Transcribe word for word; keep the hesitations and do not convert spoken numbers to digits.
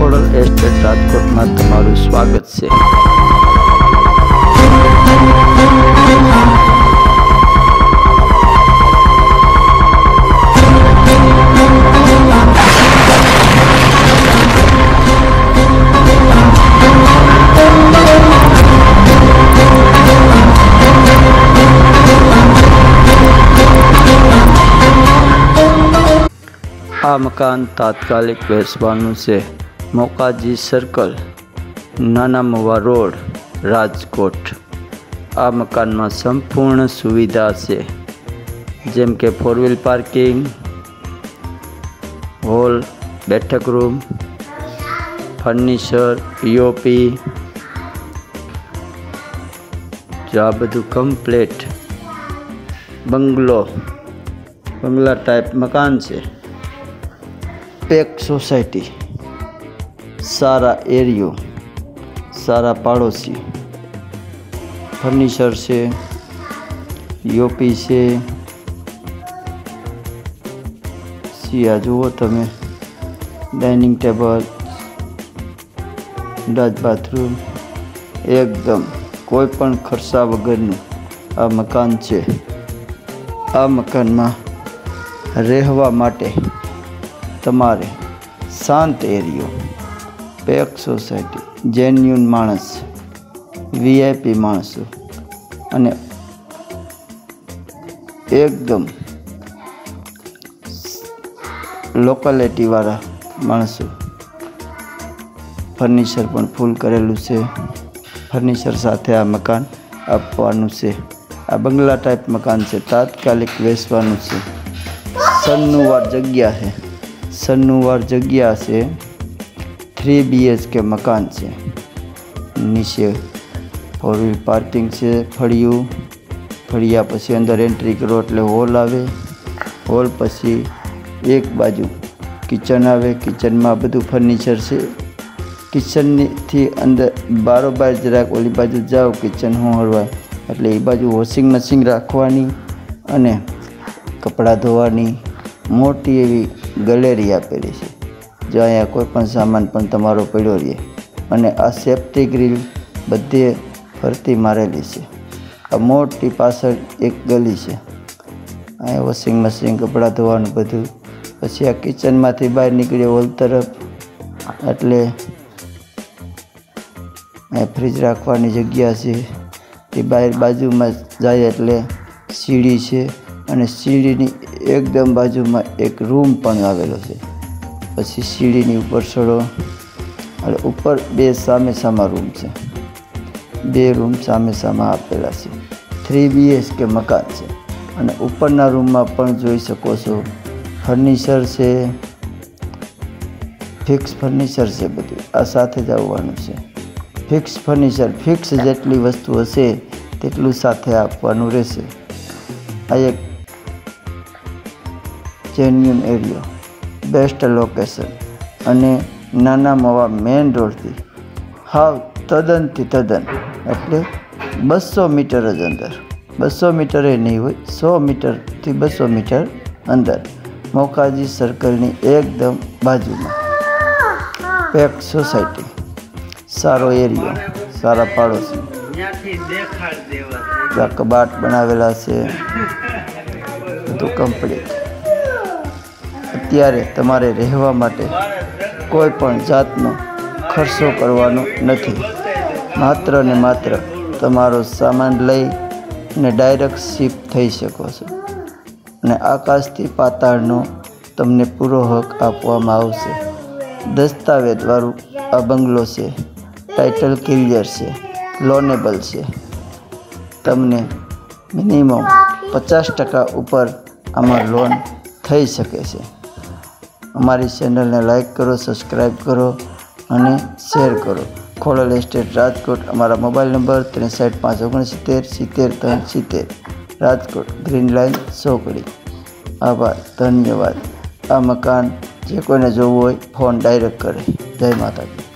Khodal estate રાજકોટમાં તમારું સ્વાગત છે। आ मकान तात्कालिक वेचवानुं छे। मोकाजी सर्कल, नाना मवा रोड, राजकोट। आ मकान में संपूर्ण सुविधा है, जेम के फोर व्हील पार्किंग, हॉल, बैठक रूम, फर्निचर, पीओपी, जो आ बधुं कम्प्लीट बंगलो बंगला टाइप मकान है। पेक सोसायटी, सारा एरियो, सारा पड़ोसी, फर्निचर से, यूपी से, सिया जुओ तमे, डाइनिंग टेबल, डच बाथरूम, एकदम कोईपण खर्चा वगरनु आ मकान है। आ मकान में रहवा माटे तमारे शांत एरियो, पेक सोसायटी, जेन्युन माणस, वीआईपी माणसों अने एकदम लोकेलिटी वाला माणसों। फर्निचर पण फूल करेलू से। फर्निचर साथे आ मकान आपवानुं छे। आ बंगला टाइप मकान से, तात्कालिक वेचवानुं छे। सन्नुवार जग्या है, सन्नुवार जग्या से थ्री बी एच के मकान से। नीचे फोर व्हील पार्किंग से, फड़िયું फड़िया पछी अंदर एंट्री करो एटले हॉल आवे। हॉल पछी एक बाजू किचन आवे। किचन में बधुं फर्निचर से। किचन थी अंदर बारोबार जराक ओली बाजू जाओ किचन होरवाय एटले ए बाजू वॉशिंग मशीन राखवानी अने कपड़ा धोवानी मोटी एवी गैलरी आपेली है। जो अँ कोईपण सामान पण तमारो पड्यो रहे। अने आ सेफ्टी ग्रिल बधे फरती मारेली है। आ मोटी पाछळ एक गली है। अँ वॉशिंग मशीन कपड़ा धोवानुं बधुं। पछी आ किचन मांथी बहार निकळी हॉल तरफ एटले अँ फ्रीज राखवानी जग्या है। ते बहार बाजू में जाए एटले सीढ़ी है अने सीढ़ीनी एकदम बाजू में एक रूम पण आवेलो छे। पछी सीढ़ीनी ऊपर चढ़ो अने ऊपर बे सामे सामा रूम छे। बे रूम सामे सामा आपेला छे। थ्री बी एच के मकान छे अने उपरना रूम में पण जोई शको छो फर्निचर छे। फिक्स फर्निचर छे बधुं। आ साथे ज आववानुं छे। फिक्स फर्निचर फिक्स जेटली वस्तु हशे तेटલું સાથે આપવાનું રહેશે। आ एक जेन्युन एरियो, बेस्ट लोकेशन अने नाना मवा मेन रोड थी हाव तदन थी तदन एटले बसो मीटर ज अंदर। बसो मीटर नहीं होय, सौ मीटर थी बसो मीटर अंदर मोकाजी सर्कलनी एकदम बाजू में पेक सोसायटी, सारो एरियो, सारा पड़ोसी। कबाट बनावेला से तो कम्प्लीट। अत्यारे तमारे रहवा माटे कोई पण जातनो खर्चो करवानो नथी। मात्र ने मात्र तमारो सामान लई ने डायरेक्ट शिफ्ट थई शको छो अने आकाशथी पाताळनो तमने पूरो हक आपवामां आवशे। दस्तावेज वाळुं आ बंगलो छे। टाइटल क्लियर छे, लोनेबल छे। तमने मिनिमम पचास टका ऊपर आमां लोन थई शके छे। अमारी चेनल ने लाइक करो, सब्सक्राइब करो अने शेर करो। खोडल एस्टेट राजकोट। अमारा मोबाइल नंबर त्रेसठ पाँच ओगणसित्तेर सित्तेर त्रण सित्तेर, राजकोट, ग्रीन लाइन सोकड़ी। आभार, धन्यवाद। आ मकान जे कोईने जोवुं होय फोन डायरेक्ट करे। जय माता दी।